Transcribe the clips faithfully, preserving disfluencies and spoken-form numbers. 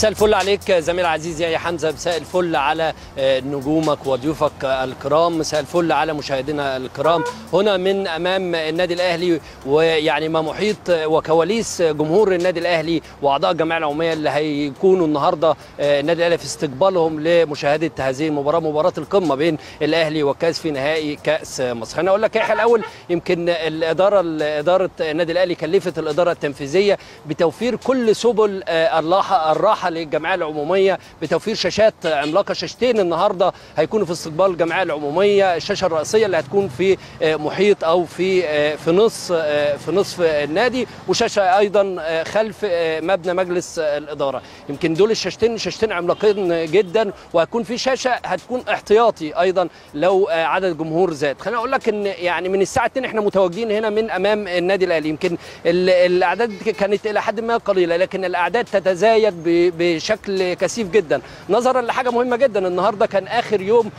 مساء الفل عليك زميل عزيز يا حمزه، مساء الفل على نجومك وضيوفك الكرام، مساء الفل على مشاهدينا الكرام هنا من امام النادي الاهلي، ويعني ما محيط وكواليس جمهور النادي الاهلي واعضاء الجمعيه العموميه اللي هيكونوا النهارده النادي الاهلي في استقبالهم لمشاهده هذه المباراه، مباراه القمه بين الاهلي والكاس في نهائي كاس مصر. انا اقول لك يا الاول يمكن الاداره اداره النادي الاهلي كلفت الاداره التنفيذيه بتوفير كل سبل الراحه الراحه للجمعيه العموميه، بتوفير شاشات عملاقه، شاشتين النهارده هيكونوا في استقبال الجمعيه العموميه، الشاشه الرئيسيه اللي هتكون في محيط او في في نص في نصف النادي، وشاشه ايضا خلف مبنى مجلس الاداره. يمكن دول الشاشتين شاشتين عملاقين جدا، وهتكون في شاشه هتكون احتياطي ايضا لو عدد جمهور زاد. خليني اقول لك ان يعني من الساعه اتنين احنا متواجدين هنا من امام النادي الاهلي. يمكن الاعداد كانت الى حد ما قليله، لكن الاعداد تتزايد بشكل كثيف جدا نظرا لحاجه مهمه جدا. النهارده كان اخر يوم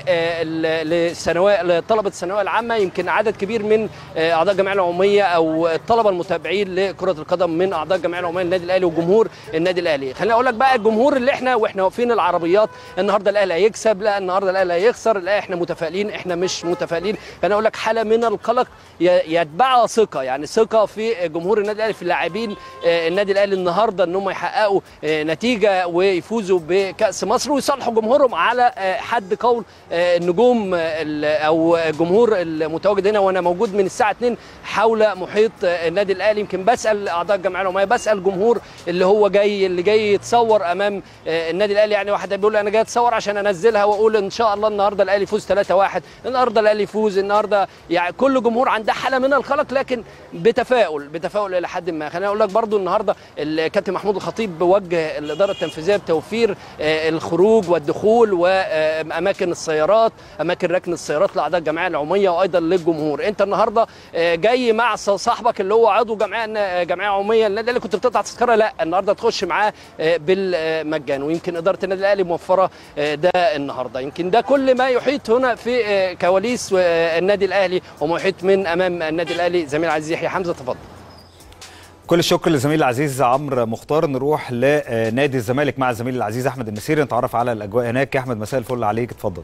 للثانويه لطلبه الثانويه العامه، يمكن عدد كبير من اعضاء الجمعيه العموميه او الطلبه المتابعين لكره القدم من اعضاء الجمعيه العموميه للنادي الاهلي وجمهور النادي الاهلي. خليني اقول لك بقى الجمهور اللي احنا واحنا واقفين العربيات، النهارده الاهلي هيكسب، لا النهارده الاهلي هيخسر، لا احنا متفائلين، احنا مش متفائلين. خليني اقول لك حاله من القلق يتبعها ثقه، يعني ثقه في جمهور النادي الاهلي، في اللاعبين النادي الاهلي النهارده ان هم يحققوا نتيجه ويفوزوا بكاس مصر ويصالحوا جمهورهم على حد قول النجوم او الجمهور المتواجد هنا. وانا موجود من الساعه اتنين حول محيط النادي الاهلي، يمكن بسال اعضاء الجمعيه العموميه، بسال جمهور اللي هو جاي اللي جاي يتصور امام النادي الاهلي. يعني واحد بيقول انا جاي اتصور عشان انزلها واقول ان شاء الله النهارده الاهلي يفوز ثلاثة واحد، النهارده الاهلي يفوز، النهارده يعني كل جمهور عنده حاله من القلق، لكن بتفاؤل بتفاؤل الى حد ما. خليني اقول لك برضو النهارده الكابتن محمود الخطيب وجه الاداره التنفيذيه بتوفير الخروج والدخول واماكن السيارات، اماكن ركن السيارات لاعضاء الجمعيه العموميه وايضا للجمهور. انت النهارده جاي مع صاحبك اللي هو عضو جمعيه جمعيه عموميه النادي اللي كنت بتقطع تذكره، لا النهارده تخش معاه بالمجان، ويمكن اداره النادي الاهلي موفره ده النهارده. يمكن ده كل ما يحيط هنا في كواليس النادي الاهلي ومحيط من امام النادي الاهلي. زميل عزيز يحيى حمزه تفضل. كل الشكر لزميل العزيز عمرو مختار. نروح لنادي الزمالك مع زميل العزيز احمد المسيري نتعرف على الاجواء هناك. يا احمد مساء الفل عليك، اتفضل.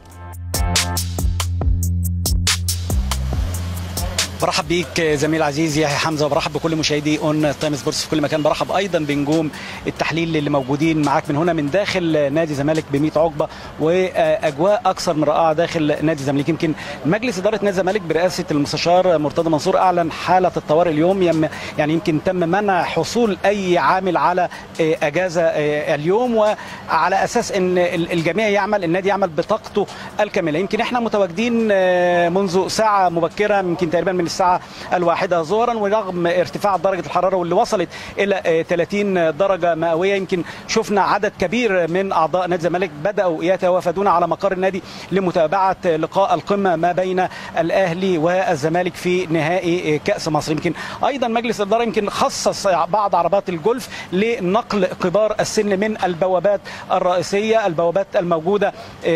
برحب بيك زميل عزيز يحيى حمزه، وبرحب بكل مشاهدي اون تايم سبورتس في كل مكان. برحب ايضا بنجوم التحليل اللي موجودين معاك من هنا من داخل نادي الزمالك بميت عقبه، واجواء اكثر من رائعه داخل نادي الزمالك. يمكن مجلس اداره نادي الزمالك برئاسه المستشار مرتضى منصور اعلن حاله الطوارئ اليوم، يعني يمكن تم منع حصول اي عامل على اجازه اليوم، وعلى اساس ان الجميع يعمل النادي يعمل بطاقته الكامله. يمكن احنا متواجدين منذ ساعه مبكره، يمكن تقريبا من الساعه الواحدة ظهرا، ورغم ارتفاع درجه الحراره واللي وصلت الى ثلاثين درجه مئويه، يمكن شفنا عدد كبير من اعضاء نادي الزمالك بداوا يتوافدون على مقر النادي لمتابعه لقاء القمه ما بين الاهلي والزمالك في نهائي كاس مصر. يمكن ايضا مجلس الاداره يمكن خصص بعض عربات الجولف لنقل كبار السن من البوابات الرئيسيه، البوابات الموجوده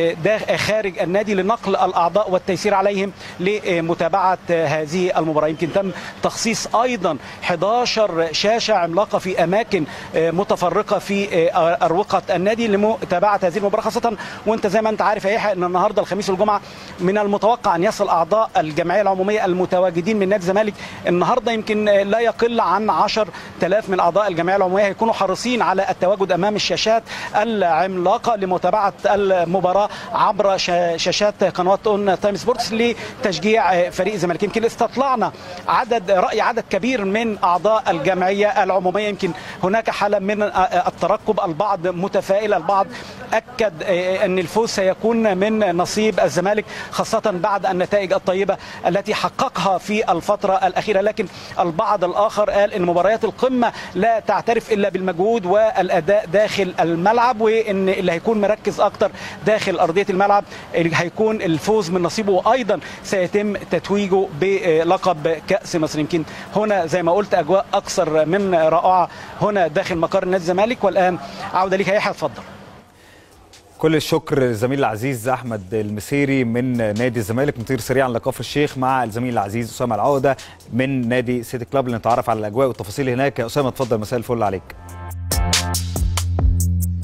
خارج النادي، لنقل الاعضاء والتيسير عليهم لمتابعه هذه المباراة. يمكن تم تخصيص ايضا احد عشر شاشه عملاقه في اماكن متفرقه في اروقه النادي لمتابعه هذه المباراه، خاصه وانت زي ما انت عارف يا يحيى ان النهارده الخميس والجمعه من المتوقع ان يصل اعضاء الجمعيه العموميه المتواجدين من نادي الزمالك النهارده يمكن لا يقل عن عشرة آلاف من اعضاء الجمعيه العموميه، هيكونوا حريصين على التواجد امام الشاشات العملاقه لمتابعه المباراه عبر شاشات قنوات اون تايم سبورتس لتشجيع فريق الزمالك. يمكن استطلعنا عدد راي عدد كبير من اعضاء الجمعيه العموميه، يمكن هناك حاله من الترقب، البعض متفائل، البعض اكد ان الفوز سيكون من نصيب الزمالك خاصه بعد النتائج الطيبه التي حققها في الفتره الاخيره، لكن البعض الاخر قال ان مباريات القمه لا تعترف الا بالمجهود والاداء داخل الملعب، وان اللي هيكون مركز اكتر داخل ارضيه الملعب هيكون الفوز من نصيبه، وايضا سيتم تتويجه بلقب كأس مصر. يمكن هنا زي ما قلت اجواء اكثر من رائعه هنا داخل مقر نادي الزمالك. والان عوده ليك يا يحيى، اتفضل. كل الشكر زميل العزيز احمد المسيري من نادي الزمالك. نطير سريعا لكفر الشيخ مع الزميل العزيز اسامه العوده من نادي سيتي كلاب لنتعرف على الاجواء والتفاصيل هناك. يا اسامه اتفضل، مساء الفل عليك.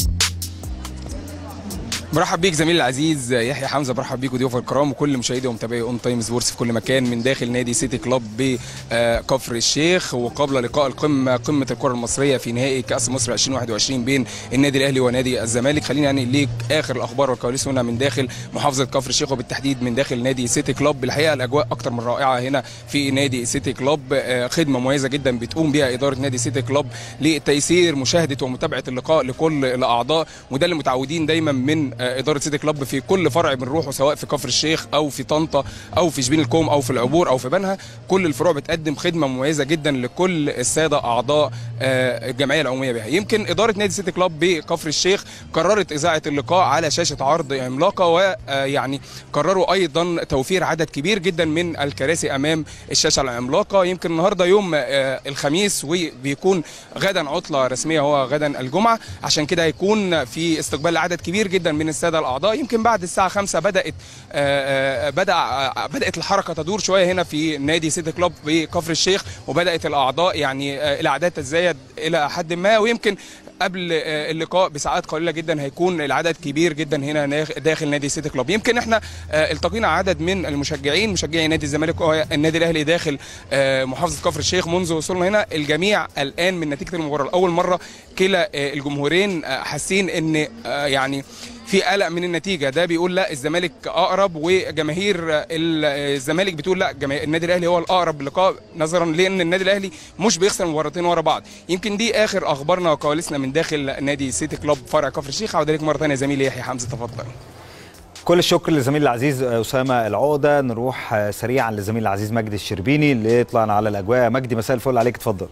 برحب بيك زميلي العزيز يحيى حمزه، برحب بيك وضيوف الكرام وكل مشاهدي ومتابعي اون تايم سبورتس في كل مكان من داخل نادي سيتي كلوب بكفر الشيخ، وقبل لقاء القمه قمه الكره المصريه في نهائي كاس مصر ألفين وواحد وعشرين بين النادي الاهلي ونادي الزمالك. خليني يعني ليك اخر الاخبار والكواليس هنا من داخل محافظه كفر الشيخ وبالتحديد من داخل نادي سيتي كلوب. الحقيقه الاجواء اكتر من رائعه هنا في نادي سيتي كلوب، خدمه مميزه جدا بتقوم بها اداره نادي سيتي كلوب لتيسير مشاهده ومتابعه اللقاء لكل الاعضاء، وده اللي متعودين دايما من اداره سيتي كلوب في كل فرع بنروحه سواء في كفر الشيخ او في طنطا او في شبين الكوم او في العبور او في بنها. كل الفروع بتقدم خدمه مميزه جدا لكل الساده اعضاء الجمعيه العموميه بها. يمكن اداره نادي سيتي كلوب بكفر الشيخ قررت اذاعه اللقاء على شاشه عرض عملاقه، ويعني قرروا ايضا توفير عدد كبير جدا من الكراسي امام الشاشه العملاقه. يمكن النهارده يوم الخميس وبيكون غدا عطله رسميه هو غدا الجمعه، عشان كده هيكون في استقبال لعدد كبير جدا من الساده الاعضاء. يمكن بعد الساعه خمسة بدات بدا بدات الحركه تدور شويه هنا في نادي سيتي كلوب بكفر الشيخ، وبدات الاعضاء يعني الاعداد تتزايد الى حد ما، ويمكن قبل اللقاء بساعات قليله جدا هيكون العدد كبير جدا هنا داخل نادي سيتي كلوب. يمكن احنا التقينا عدد من المشجعين مشجعي نادي الزمالك والنادي الاهلي داخل محافظه كفر الشيخ منذ وصولنا هنا. الجميع الان من نتيجه المباراه لاول مره كلا الجمهورين حاسين ان يعني في قلق من النتيجه، ده بيقول لا الزمالك اقرب، وجماهير الزمالك بتقول لا النادي الاهلي هو الاقرب لقاء، نظرا لان النادي الاهلي مش بيخسر مباراتين ورا بعض. يمكن دي اخر اخبارنا وكواليسنا من داخل نادي سيتي كلوب فرع كفر الشيخ. عوده لك مره ثانيه زميلي يحيى حمزه، تفضل. كل الشكر لزميلي العزيز اسامه العقده. نروح سريعا لزميلي العزيز مجدي الشربيني اللي يطلعنا على الاجواء. مجدي مساء الفل عليك، اتفضل.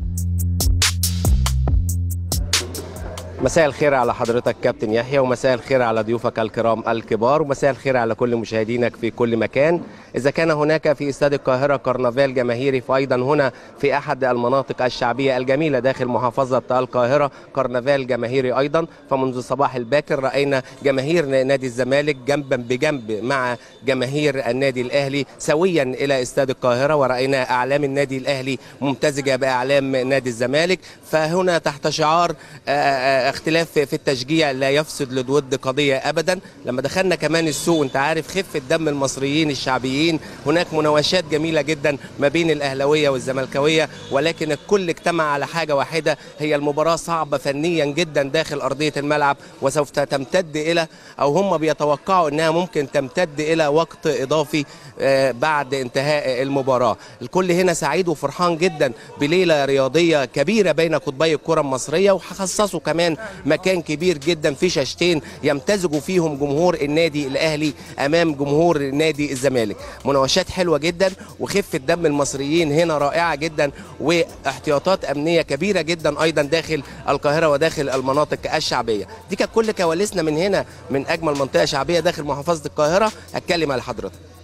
مساء الخير على حضرتك كابتن يحيى، ومساء الخير على ضيوفك الكرام الكبار، ومساء الخير على كل مشاهدينك في كل مكان. إذا كان هناك في استاد القاهرة كرنفال جماهيري، فأيضا هنا في أحد المناطق الشعبية الجميلة داخل محافظة القاهرة كرنفال جماهيري أيضا. فمنذ الصباح الباكر رأينا جماهير نادي الزمالك جنبا بجنب مع جماهير النادي الأهلي سويا إلى استاد القاهرة، ورأينا أعلام النادي الأهلي ممتزجة بأعلام نادي الزمالك. فهنا تحت شعار اختلاف في التشجيع لا يفسد للود قضية أبدا. لما دخلنا كمان السوق، انت عارف خفة دم المصريين الشعبيين، هناك مناوشات جميلة جدا ما بين الأهلاوية والزملكاوية، ولكن الكل اجتمع على حاجة واحدة، هي المباراة صعبة فنيا جدا داخل أرضية الملعب، وسوف تمتد إلى أو هم بيتوقعوا أنها ممكن تمتد إلى وقت إضافي بعد انتهاء المباراة. الكل هنا سعيد وفرحان جدا بليلة رياضية كبيرة بين قطبي الكرة المصرية، وخصصوا كمان مكان كبير جدا في شاشتين يمتزجوا فيهم جمهور النادي الأهلي أمام جمهور نادي الزمالك. مناوشات حلوة جدا، وخفة دم المصريين هنا رائعة جدا، واحتياطات أمنية كبيرة جدا أيضا داخل القاهرة وداخل المناطق الشعبية. دي كانت كل كواليسنا من هنا من أجمل منطقة شعبية داخل محافظة القاهرة. الكلمة لحضرتك.